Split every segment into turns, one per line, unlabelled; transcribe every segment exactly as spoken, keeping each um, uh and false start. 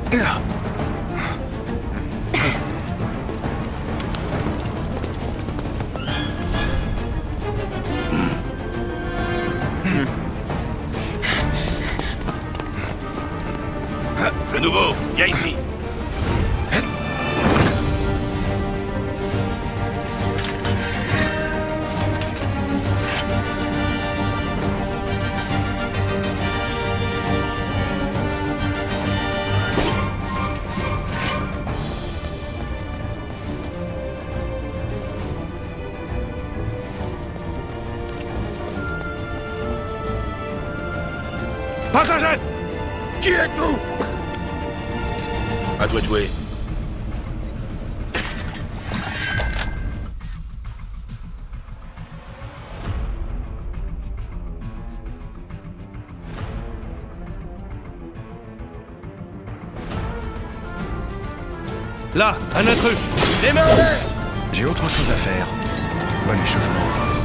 Le nouveau, viens ici.
Passagers! Qui êtes-vous?
À toi de jouer.
Là, un intrus! Les mains en l'air!
J'ai autre chose à faire. Bon échauffement.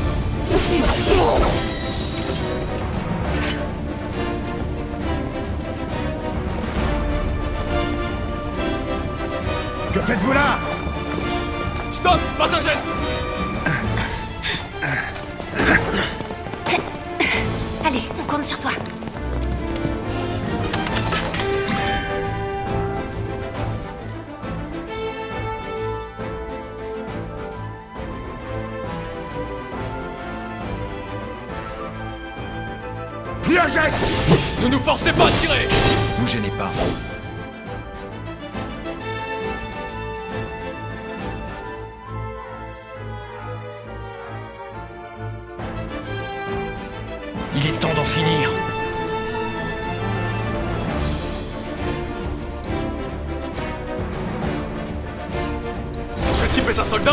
Que faites-vous là?
Stop! Pas un geste!
Allez, on compte sur toi.
Plus un geste!
Ne nous forcez pas à tirer!
Vous gênez pas. Il est temps d'en finir.
Ce type est un soldat!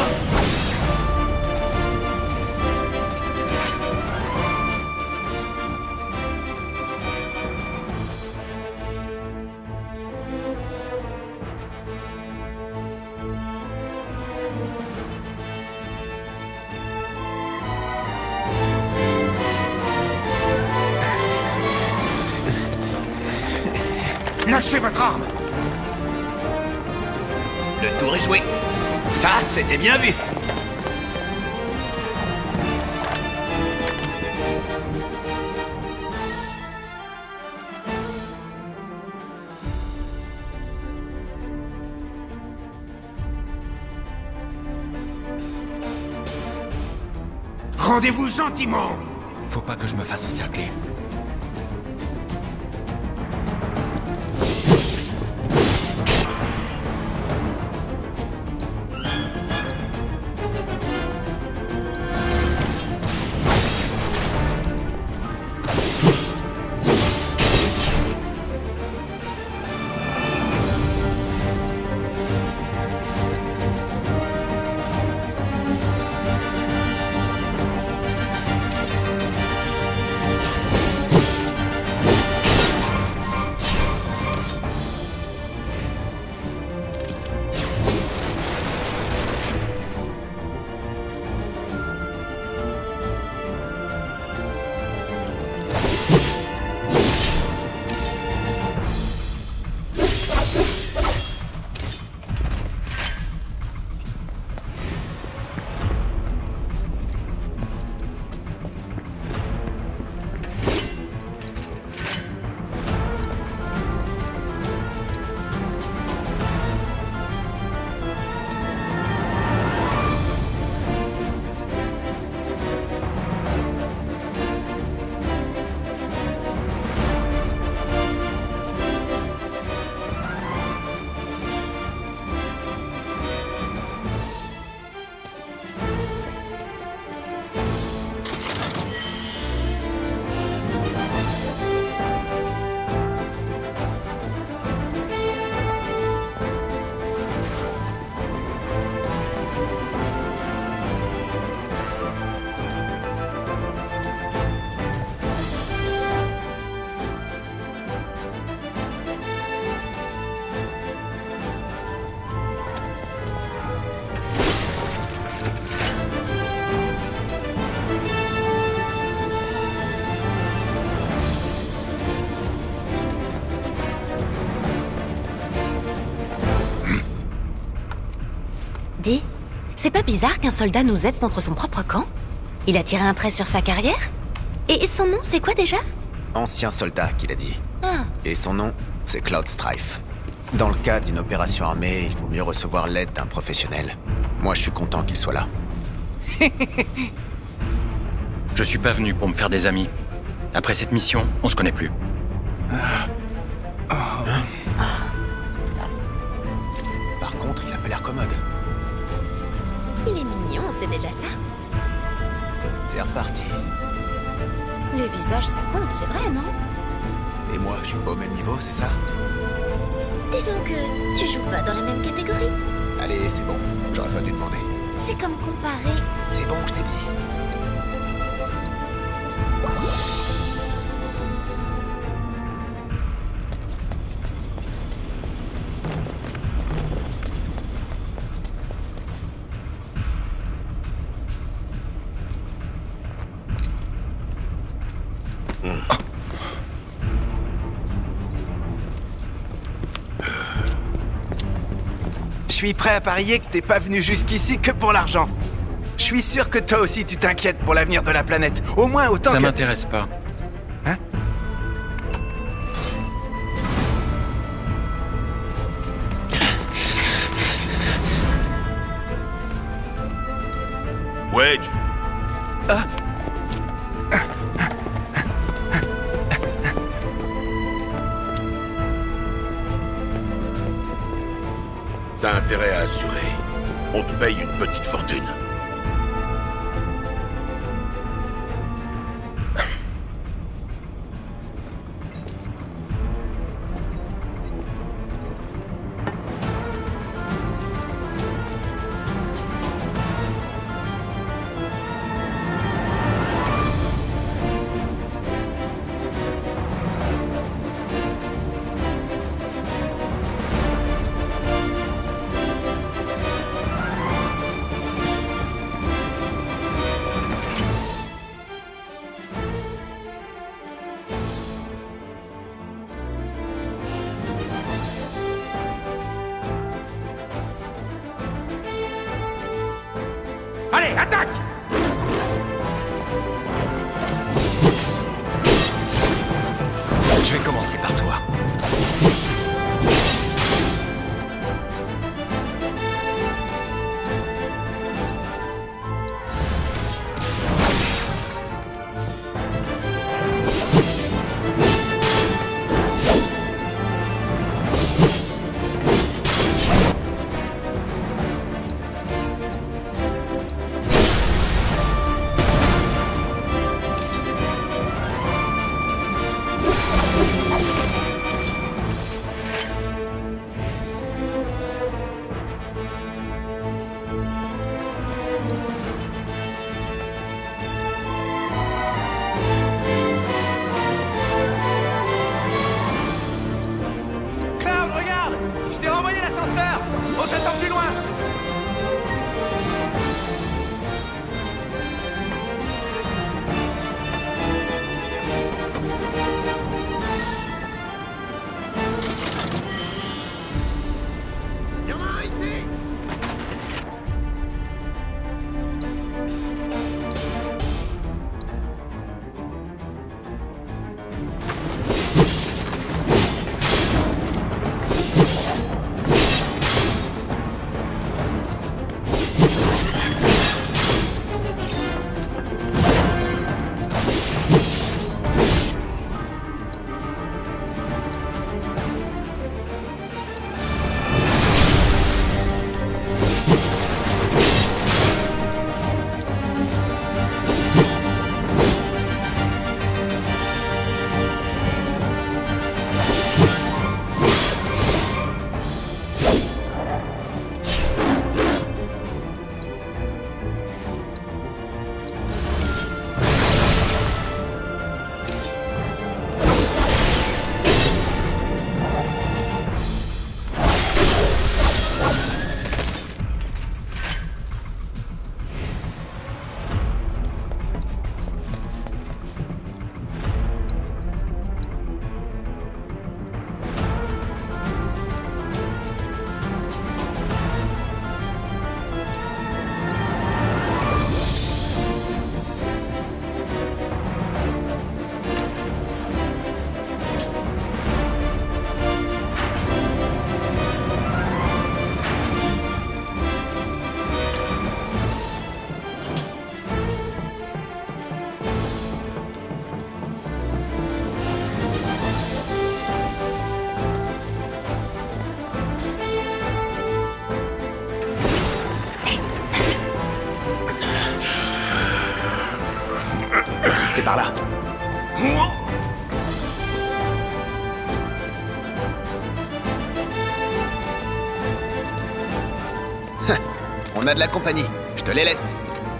Lâchez votre arme!
Le tour est joué. Ça, c'était bien vu.
Rendez-vous gentiment!
Faut pas que je me fasse encercler.
C'est pas bizarre qu'un soldat nous aide contre son propre camp? Il a tiré un trait sur sa carrière? Et son nom, c'est quoi déjà?
Ancien soldat, qu'il a dit.
Ah.
Et son nom, c'est Cloud Strife. Dans le cas d'une opération armée, il vaut mieux recevoir l'aide d'un professionnel. Moi, je suis content qu'il soit là.
Je suis pas venu pour me faire des amis. Après cette mission, on se connaît plus.
Par contre, il a pas l'air commode.
Il est mignon, c'est déjà ça.
C'est reparti.
Le visage, ça compte, c'est vrai, non?
Et moi, je suis pas au même niveau, c'est ça?
Disons que tu joues pas dans la même catégorie.
Allez, c'est bon. J'aurais pas dû demander.
C'est comme comparer...
C'est bon, je t'ai dit.
Je suis prêt à parier que t'es pas venu jusqu'ici que pour l'argent. Je suis sûr que toi aussi tu t'inquiètes pour l'avenir de la planète. Au moins autant
Ça
que...
m'intéresse pas.
Hein?
Wedge.
Ah.
T'as intérêt à assurer. On te paye une petite fortune.
Allez, attaque!
Je vais commencer par toi.
C'est par là.
On a de la compagnie. Je te les laisse.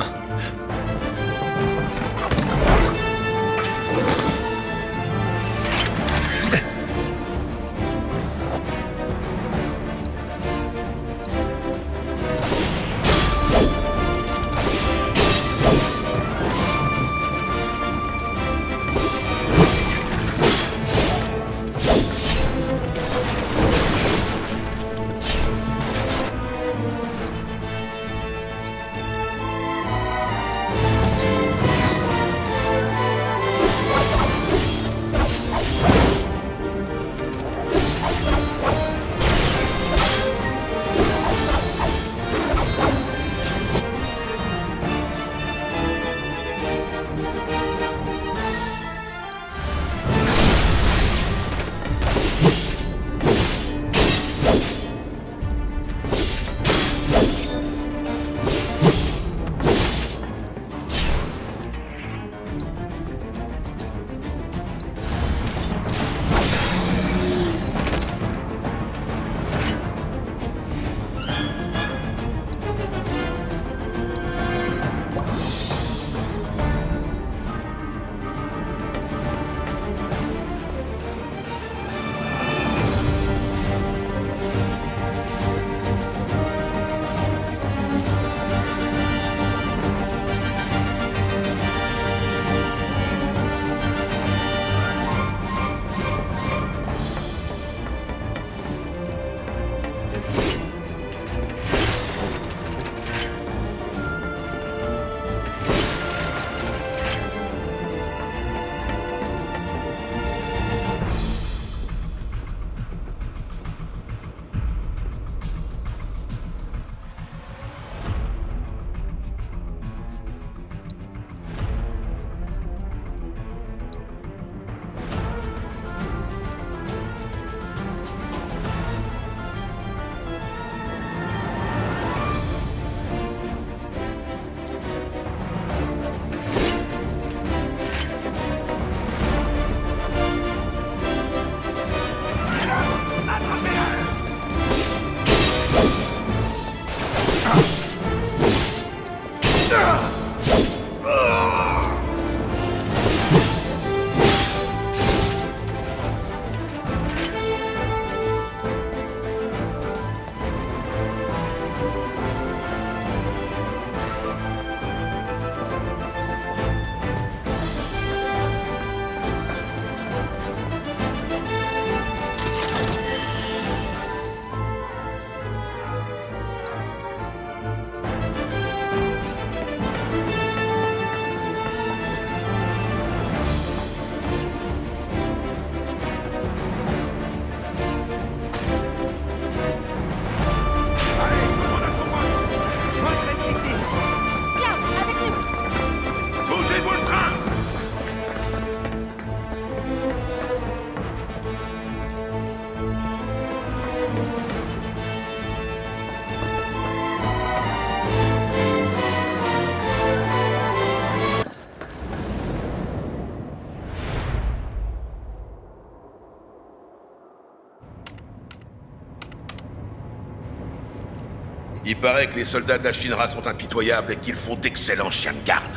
Il paraît que les soldats de la Shinra sont impitoyables et qu'ils font d'excellents chiens de garde.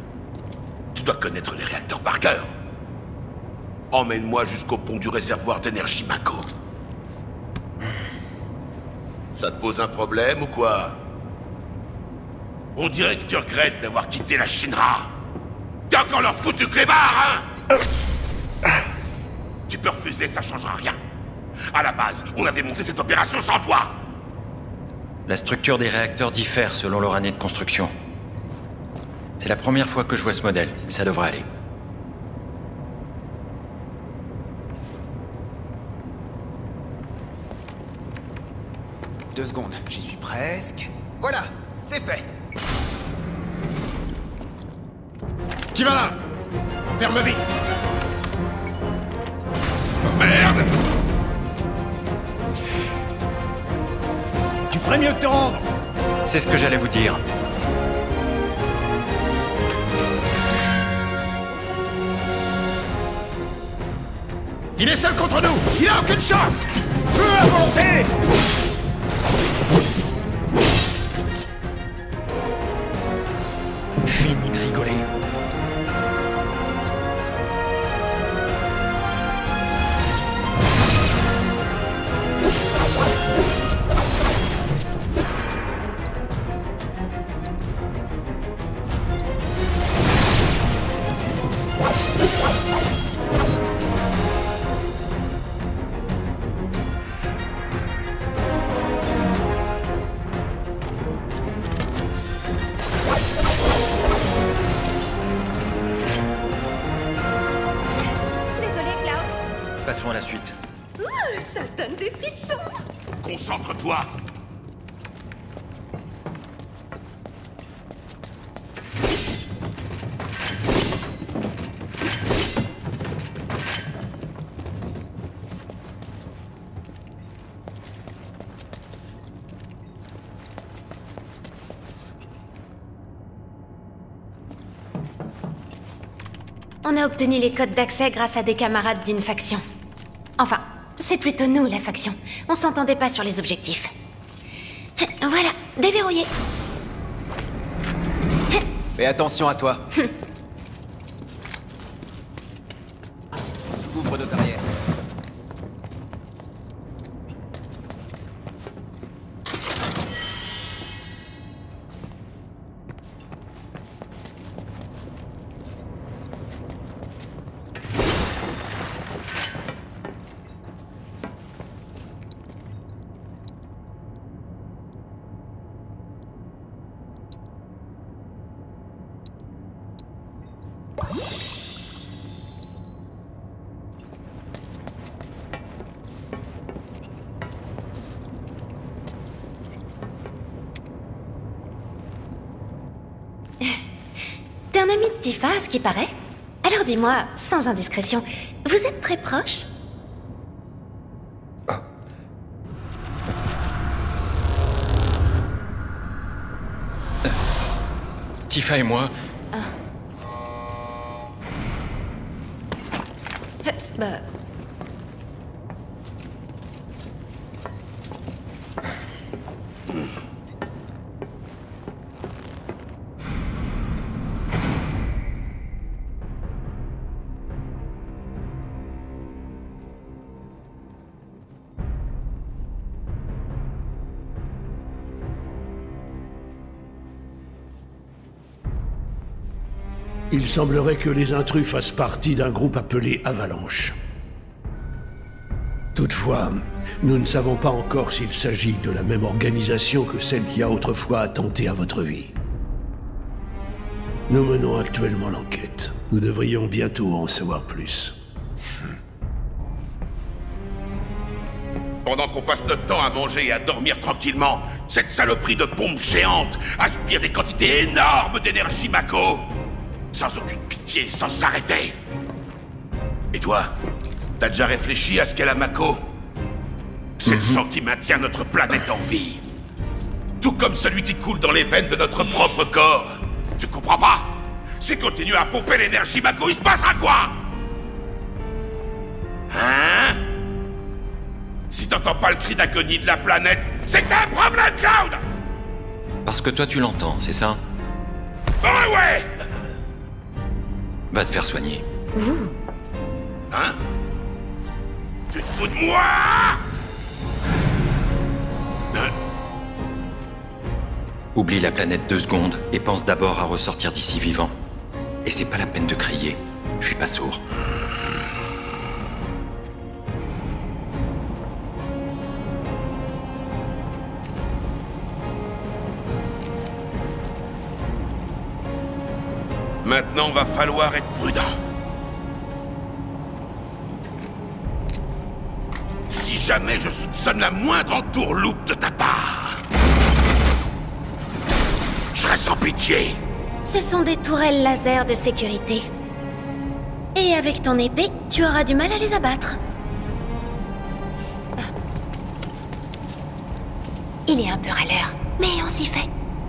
Tu dois connaître les réacteurs par cœur. Emmène-moi jusqu'au pont du réservoir d'énergie Mako. Ça te pose un problème ou quoi? On dirait que tu regrettes d'avoir quitté la Shinra. T'es encore leur foutu clébard, hein? Tu peux refuser, ça changera rien. À la base, on avait monté cette opération sans toi.
La structure des réacteurs diffère selon leur année de construction. C'est la première fois que je vois ce modèle, mais ça devrait aller.
Deux secondes, j'y suis presque. Voilà, c'est fait.
Qui va là? Ferme vite!
Merde!
Tu ferais mieux de te rendre!
C'est ce que j'allais vous dire.
Il est seul contre nous. Il a aucune chance. Feu à volonté.
Fini de rigoler.
Passons à la suite.
Ouh, ça donne des frissons.
Concentre-toi.
On a obtenu les codes d'accès grâce à des camarades d'une faction. Enfin, c'est plutôt nous, la faction. On s'entendait pas sur les objectifs. Voilà, déverrouillé.
Fais attention à toi. Ouvre nos arrières.
T'es un ami de Tifa, à ce qui paraît. Alors dis-moi, sans indiscrétion, vous êtes très proches?
Tifa et moi...
Ah. Euh, bah...
Il semblerait que les intrus fassent partie d'un groupe appelé Avalanche. Toutefois, nous ne savons pas encore s'il s'agit de la même organisation que celle qui a autrefois attenté à votre vie. Nous menons actuellement l'enquête. Nous devrions bientôt en savoir plus.
Pendant qu'on passe notre temps à manger et à dormir tranquillement, cette saloperie de pompe géante aspire des quantités énormes d'énergie Mako. Sans aucune pitié, sans s'arrêter. Et toi, t'as déjà réfléchi à ce qu'est la Mako? C'est le sang qui maintient notre planète en vie. Tout comme celui qui coule dans les veines de notre propre corps. Tu comprends pas? Si continue à pomper l'énergie Mako, il se passera quoi? Hein? Si t'entends pas le cri d'agonie de la planète, c'est un problème, Cloud!
Parce que toi tu l'entends, c'est ça?
Ouais, ouais!
Va te faire soigner.
Ouh.
Hein? Tu te fous de moi? Hein?
Oublie la planète deux secondes et pense d'abord à ressortir d'ici vivant. Et c'est pas la peine de crier. Je suis pas sourd.
Maintenant, va falloir être prudent. Si jamais je soupçonne la moindre entourloupe de ta part, je serai sans pitié.
Ce sont des tourelles laser de sécurité. Et avec ton épée, tu auras du mal à les abattre. Il est un peu râleur, mais on s'y fait.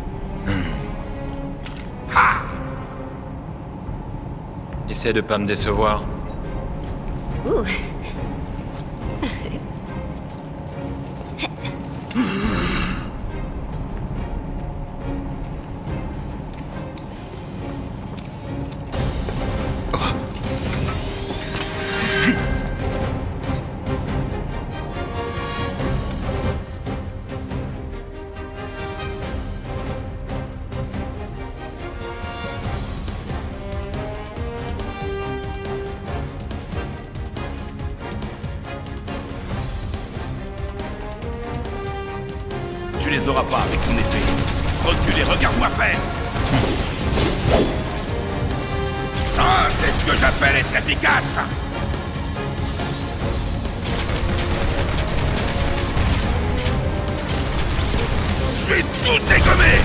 Ha!
Essaie de pas me décevoir.
Ouh,
les auras pas avec ton épée. Recule et regarde-moi faire. Ça, c'est ce que j'appelle être efficace. Je vais tout dégommer.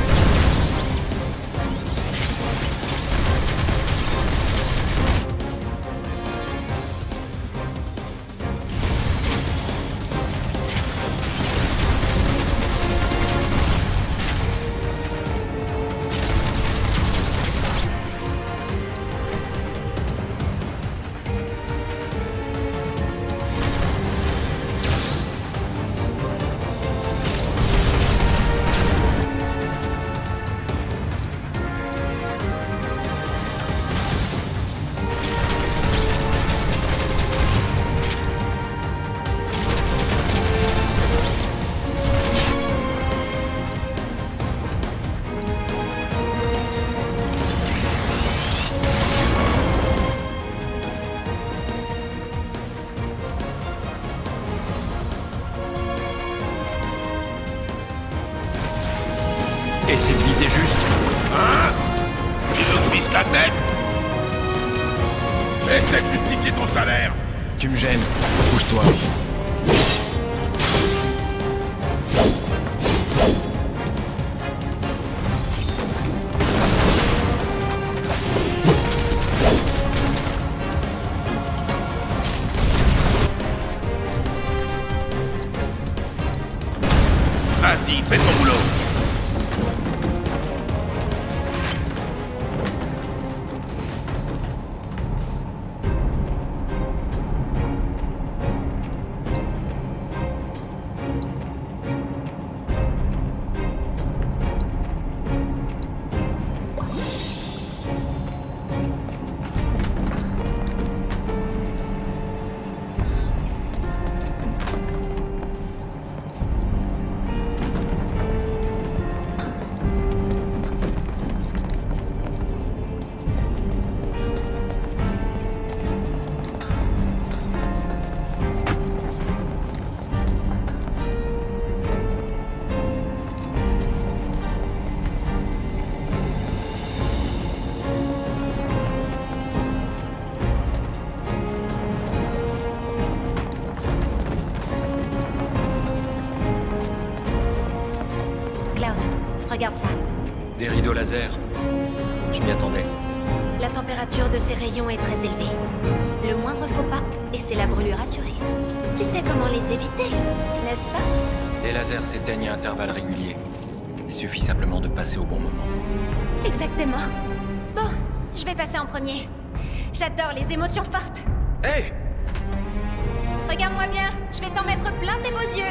Essaie de viser juste.
Hein? Tu veux que je vise ta tête? Essaie de justifier ton salaire.
Tu me gênes. Bouge-toi.
Vas-y, fais ton boulot.
Regarde ça.
Des rideaux laser. Je m'y attendais.
La température de ces rayons est très élevée. Le moindre faux pas, et c'est la brûlure assurée. Tu sais comment les éviter, n'est-ce pas?
Les lasers s'éteignent à intervalles réguliers. Il suffit simplement de passer au bon moment.
Exactement. Bon, je vais passer en premier. J'adore les émotions fortes.
Hey!
Regarde-moi bien, je vais t'en mettre plein tes beaux yeux.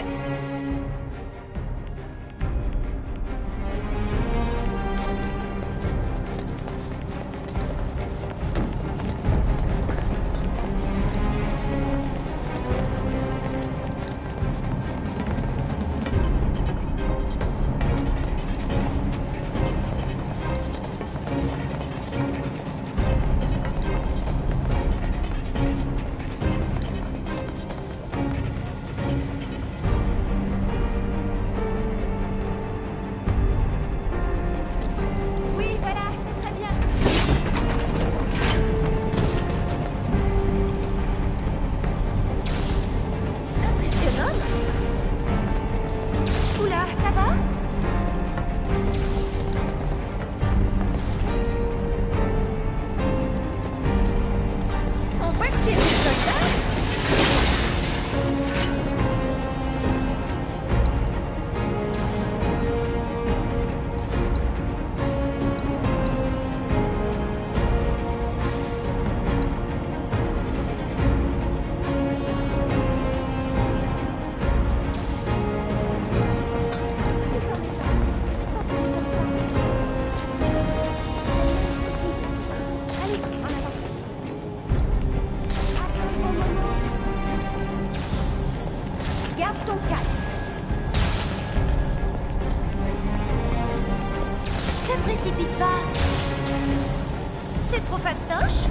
Précipite pas. C'est trop fastoche.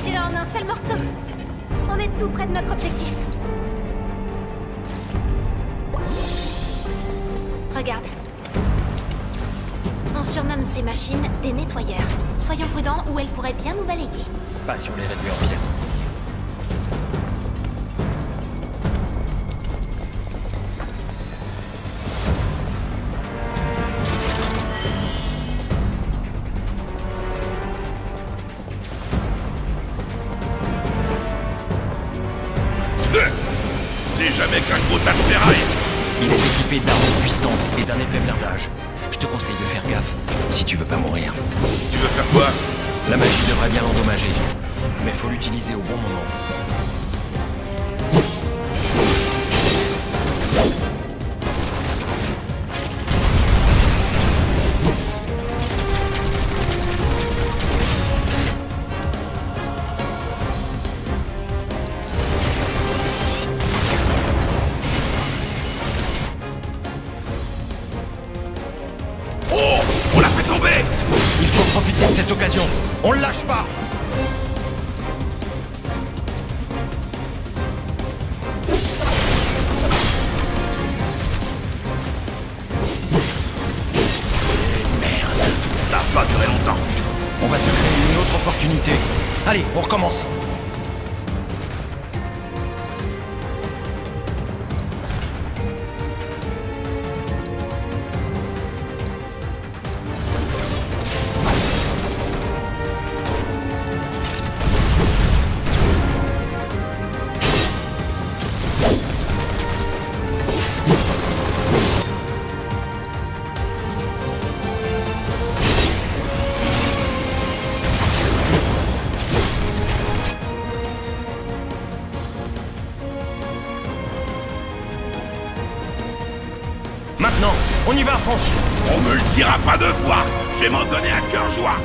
tiré en un seul morceau. On est tout près de notre objectif. Regarde. On surnomme ces machines des nettoyeurs. Soyons prudents ou elles pourraient bien nous balayer.
Pas si on les réduit en pièces.
C'est jamais qu'un gros tas de ferraille.
Il est équipé d'armes puissantes et d'un épais blindage. Je te conseille de faire gaffe, si tu veux pas mourir.
Tu veux faire quoi?
La magie devrait bien l'endommager, mais faut l'utiliser au bon moment. Profitez de cette occasion. On le lâche pas.
Merde, ça va pas durer longtemps.
On va se créer une autre opportunité. Allez, on recommence. Maintenant, on y va à fond.
On me le dira pas deux fois. Je vais m'en donner à cœur joie.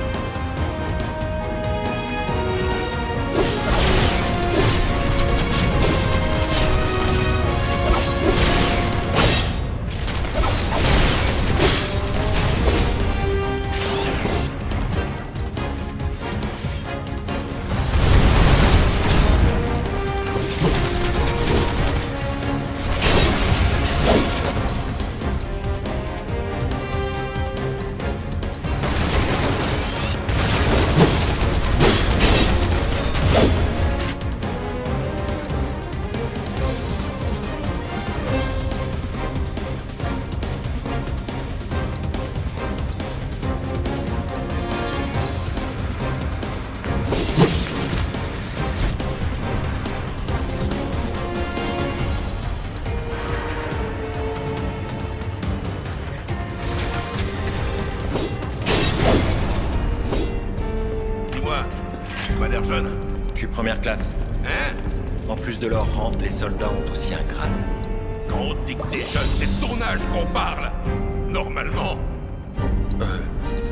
Jeune.
Je suis première classe.
Hein?
En plus de leur rang, les soldats ont aussi un grade.
Quand on dit que t'es jeune, c'est de ton âge qu'on parle. Normalement.
Euh...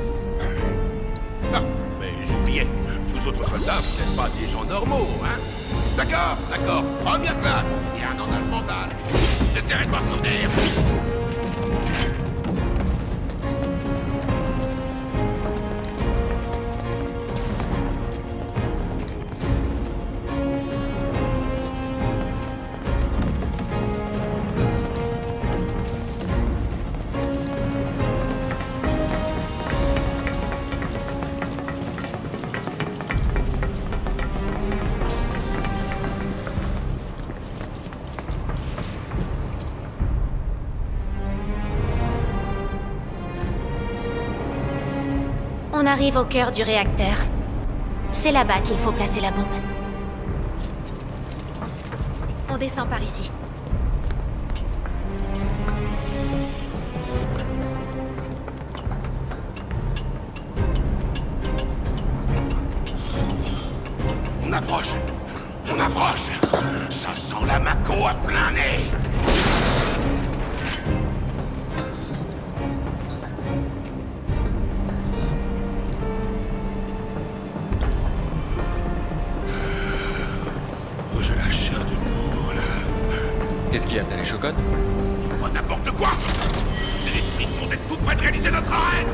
Ah, mais j'oubliais. Vous autres soldats, vous n'êtes pas des gens normaux, hein? D'accord, d'accord. Première classe. Il y a un engagement mental. J'essaierai de m'en souvenir.
On arrive au cœur du réacteur. C'est là-bas qu'il faut placer la bombe. On descend par ici.
On approche. On approche. Ça sent la Mako à plein nez.
Qu'est-ce qu'il y a, t'as les chocottes?
C'est pas n'importe quoi. J'ai les frissons d'être tout près de réaliser notre rêve.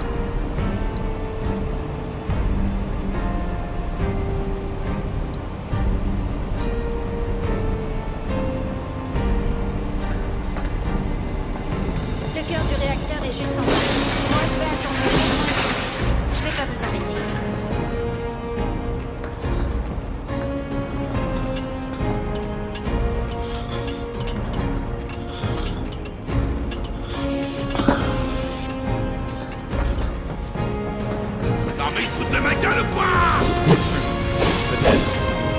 mais ils se foutent de ma gueule ou quoi?
Peut-être.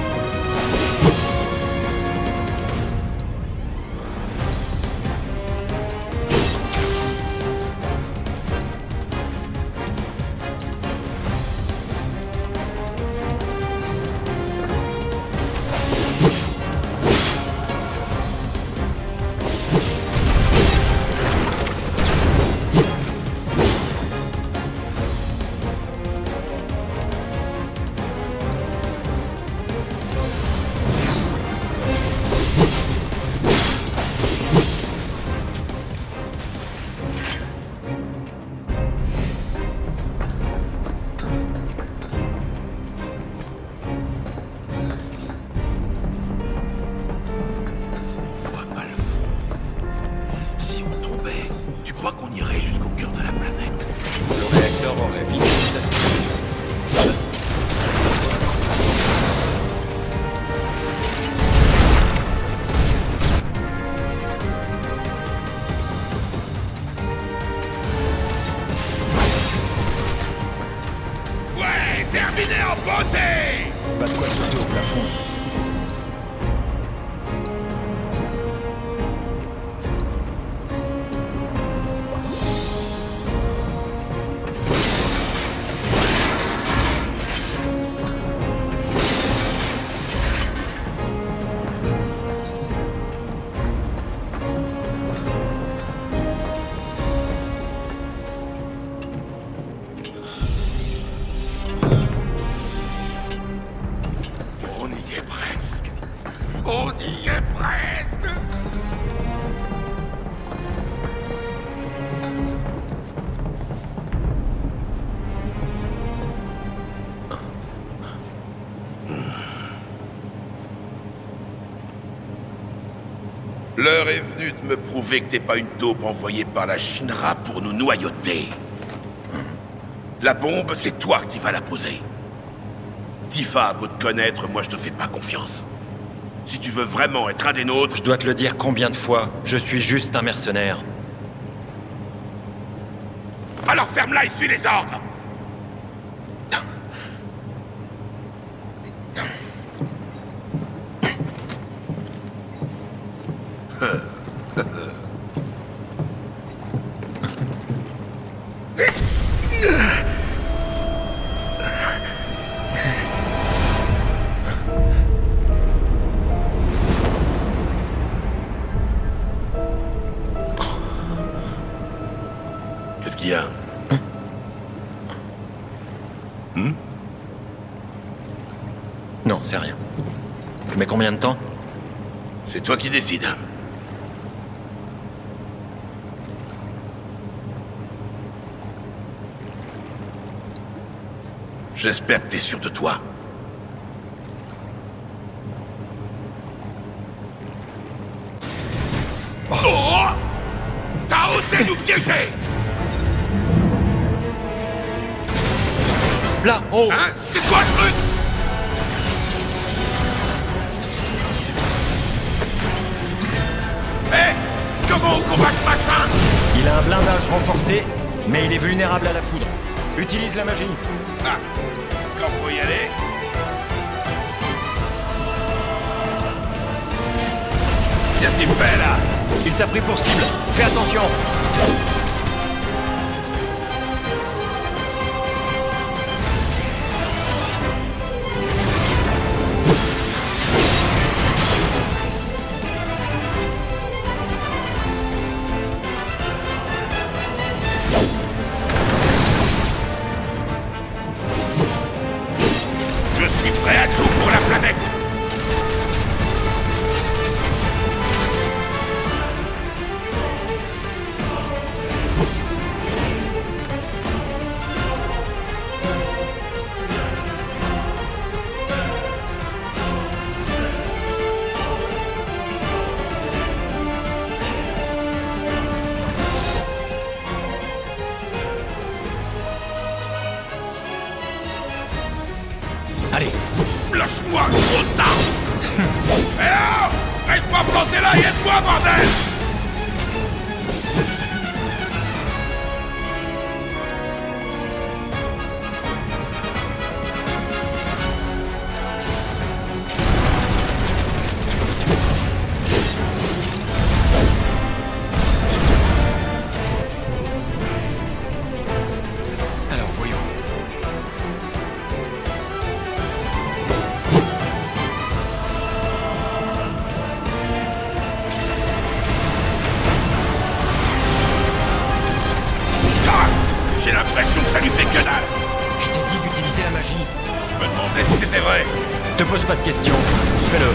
Terminé en beauté!
Pas de quoi sauter au plafond.
On y est presque! L'heure est venue de me prouver que t'es pas une taupe envoyée par la Shinra pour nous noyauter. La bombe, c'est toi qui vas la poser. Tifa a beau te connaître, moi je te fais pas confiance. Si tu veux vraiment être un des nôtres...
Je dois te le dire combien de fois? Je suis juste un mercenaire.
Alors ferme-la et suis les ordres! Qu'est-ce qu'il y a? Hmm?
Non, c'est rien. Je mets combien de temps?
C'est toi qui décides. J'espère que t'es sûr de toi. Oh! T'as osé nous piéger!
Là, en haut!
Hein? C'est quoi le truc? Hé! Hey, comment on combat ce machin?
Il a un blindage renforcé, mais il est vulnérable à la foudre. Utilise la magie.
Ah! Quand faut y aller? Qu'est-ce qu'il me fait là?
Il t'a pris pour cible. Fais attention.
Je suis prêt à tout pour la planète!
Allez.
Lâche-moi, gros tas! Eh oh! Reste pas planté là et aide-moi, bordel! que ça lui fait que dalle.
Je t'ai dit d'utiliser la magie.
Je me demandais si c'était vrai.
Te pose pas de questions. Fais-le.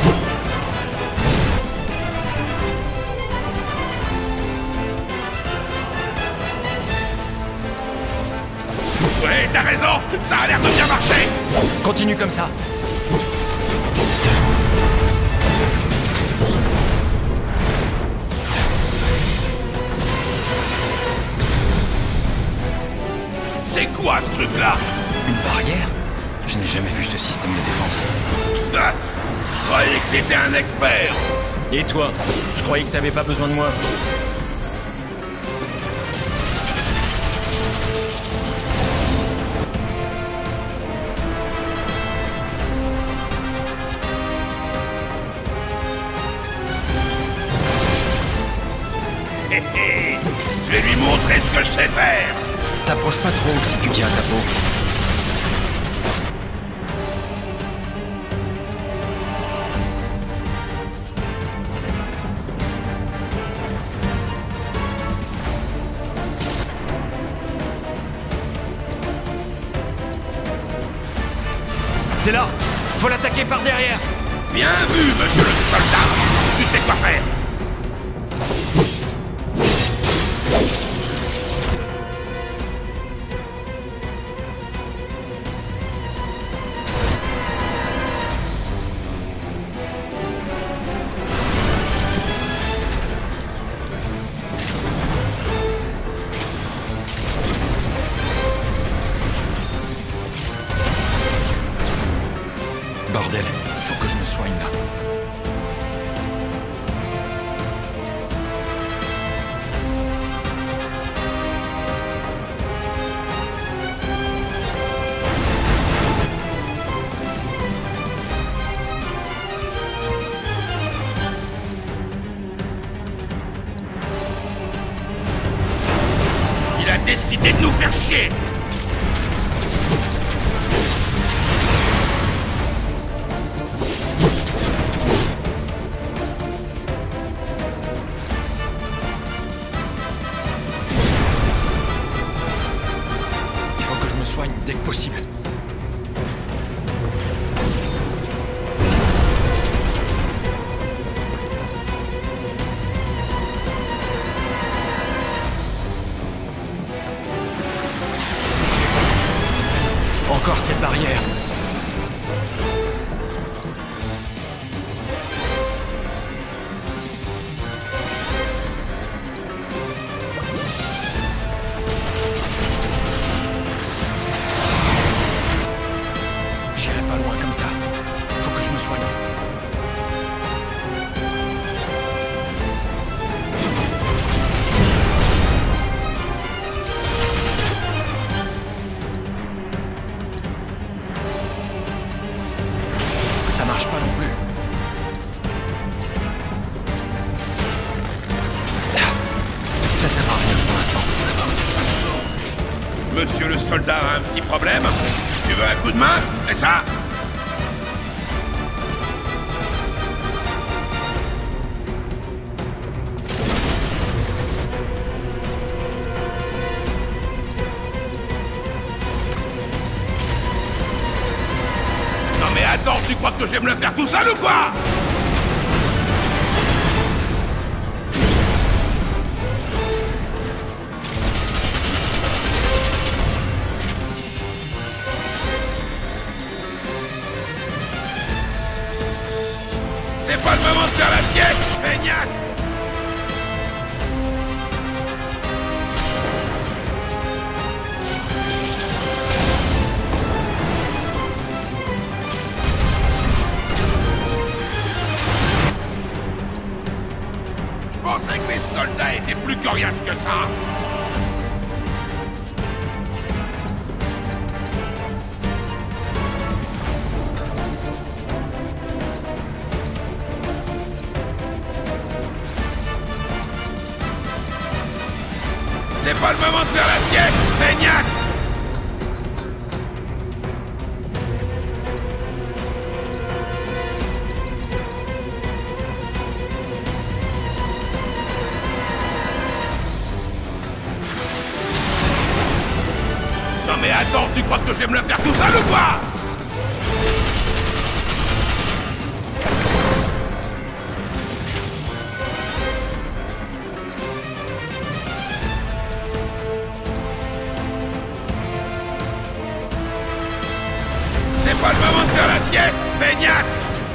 Ouais, t'as raison, ça a l'air de bien marcher.
Continue comme ça.
C'est quoi ce truc-là?
Une barrière? Je n'ai jamais vu ce système de défense.
Ah, je croyais que t'étais un expert.
Et toi? Je croyais que t'avais pas besoin de moi.
Hé hé, je vais lui montrer ce que je sais faire.
T'approches pas trop si tu tiens ta peau. C'est là! Faut l'attaquer par derrière!
Bien vu, monsieur le soldat. Tu sais quoi faire.
Bordel, faut que je me soigne là.
Il a décidé de nous faire chier.
Soigne dès que possible. Encore cette barrière. Ça. Faut que je me soigne. Ça marche pas non plus. Ça sert à rien pour l'instant.
Monsieur le soldat a un petit problème. Tu veux un coup de main? C'est ça? Mais attends, tu crois que j'aime le faire tout seul ou quoi? C'est pas le moment de faire la sieste, feignasse! Je pensais que mes soldats étaient plus coriaces que ça. C'est pas le moment de faire la sieste, feignasse! Non mais attends, tu crois que je vais me le faire tout seul ou quoi? C'est pas le moment de faire la sieste, feignasse!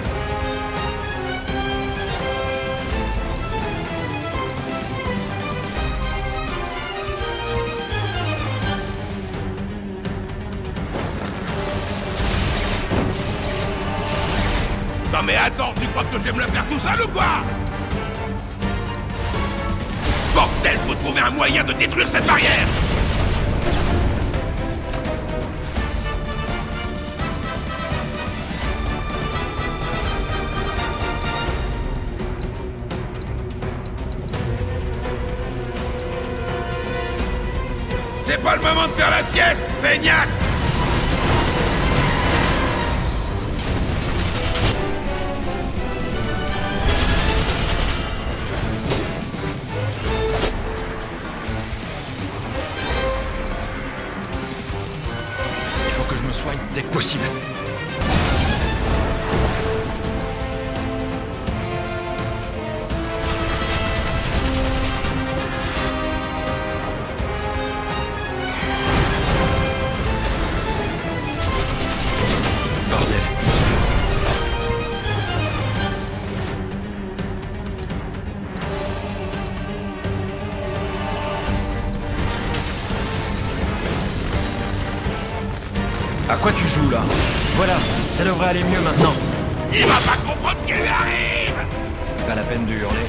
Non mais attends, tu crois que je vais me le faire tout seul ou quoi? Bordel, faut trouver un moyen de détruire cette barrière! C'est pas le moment de faire la sieste, feignasse!
Il faut que je me soigne dès que possible. À quoi tu joues là? Voilà, ça devrait aller mieux maintenant.
Il va pas comprendre ce qui lui arrive!
Pas la peine de hurler.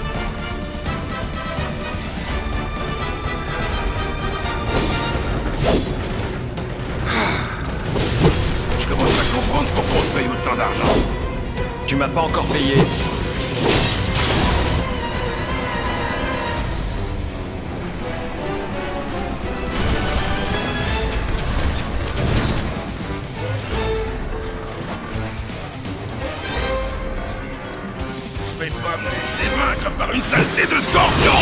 Je commence à comprendre pourquoi on te paye autant d'argent.
Tu m'as pas encore payé.
Je vais pas me laisser vaincre par une saleté de scorpion!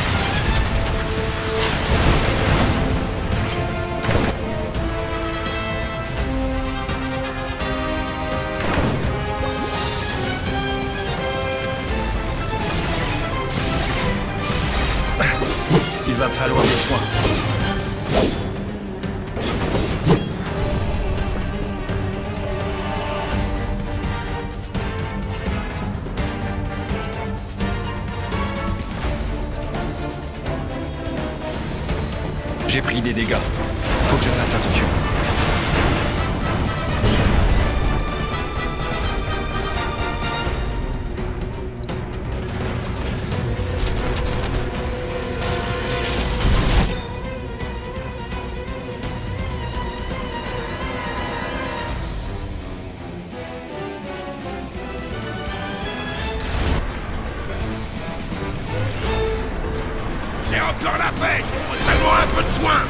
Il va me falloir des soins. J'ai pris des dégâts. Faut que je fasse attention.
J'ai encore la pêche! Faut seulement un peu de soin!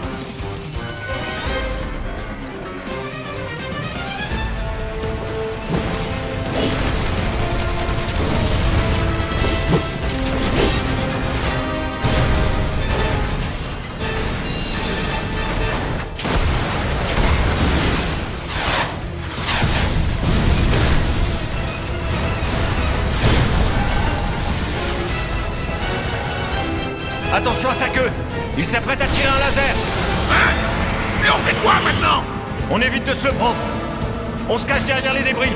Attention à sa queue! Il s'apprête à tirer un laser!
Hein? Mais on fait quoi maintenant?
On évite de se le prendre. On se cache derrière les débris.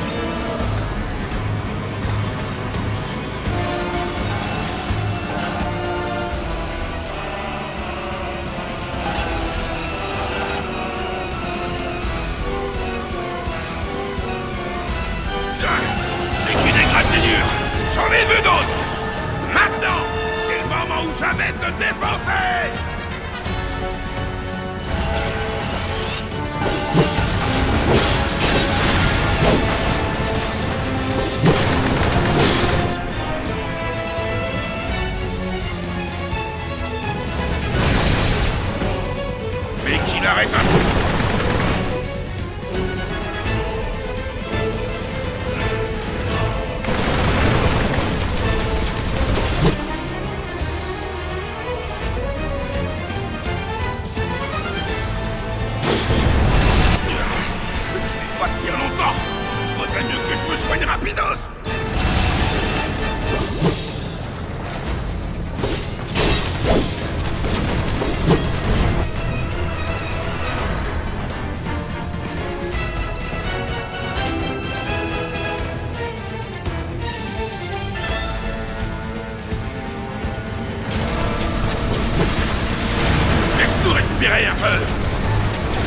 Tiens, c'est qu'une égratignure! J'en ai vu d'autres! Maintenant, c'est le moment ou jamais de le défoncer! Mais qu'il arrête un peu!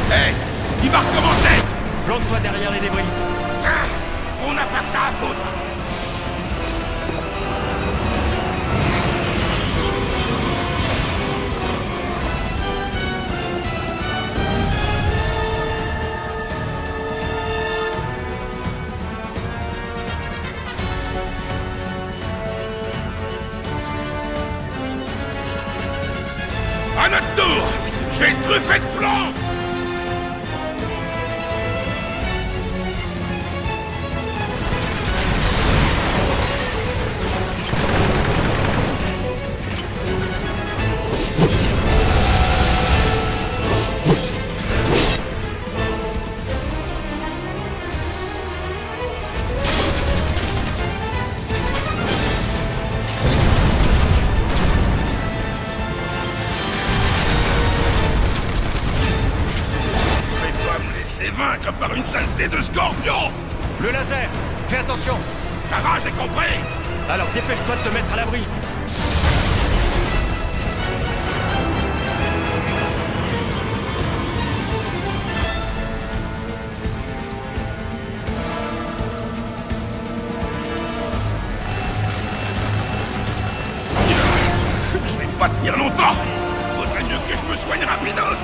Hé, il va recommencer.
Plante-toi derrière les débris.
Tiens, on n'a pas que ça à foutre. À notre tour, je vais le truffer de flanc. C'est vaincre par une saleté de scorpion.
Le laser! Fais attention!
Ça va, j'ai compris.
Alors dépêche-toi de te mettre à l'abri!
Je vais pas tenir longtemps. Faudrait mieux que je me soigne rapidos.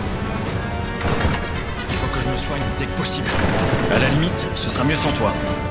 Dès que possible. À la limite, ce sera mieux sans toi.